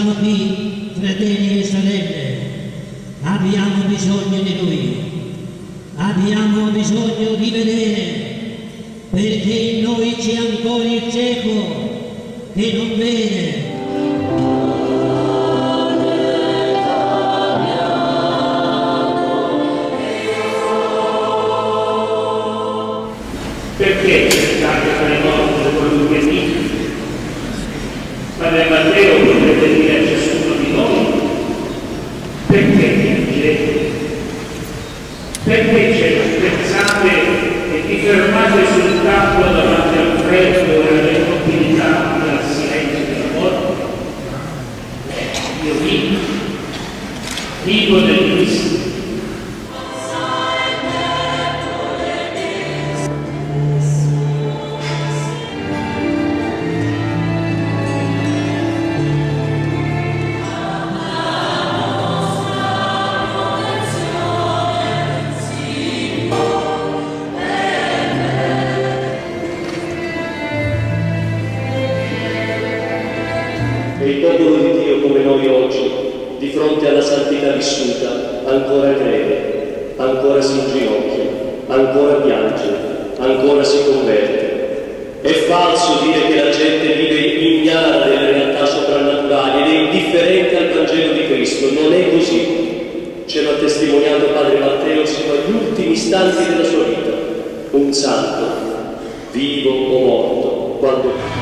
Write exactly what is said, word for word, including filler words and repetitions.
siamo qui, fratelli e sorelle, abbiamo bisogno di Lui, abbiamo bisogno di vedere, perché in noi c'è ancora il cieco che non vede. Perché cercate tra i morti da colui che vive? Padre Matteo potrebbe dire a ciascuno di noi: perché piangete? Perché ce pensate e vi fermate sul campo davanti al freddo e all'immobilità e al silenzio della morte? Io vivo, vivo nel Cristo. E il popolo di Dio come noi oggi, di fronte alla santità vissuta, ancora crede, ancora si inginocchia, ancora piange, ancora si converte. È falso dire che la gente vive ignara delle realtà soprannaturali ed è indifferente al Vangelo di Cristo. Non è così. Ce l'ha testimoniato Padre Matteo sino agli ultimi istanti della sua vita. Un santo, vivo o morto, quando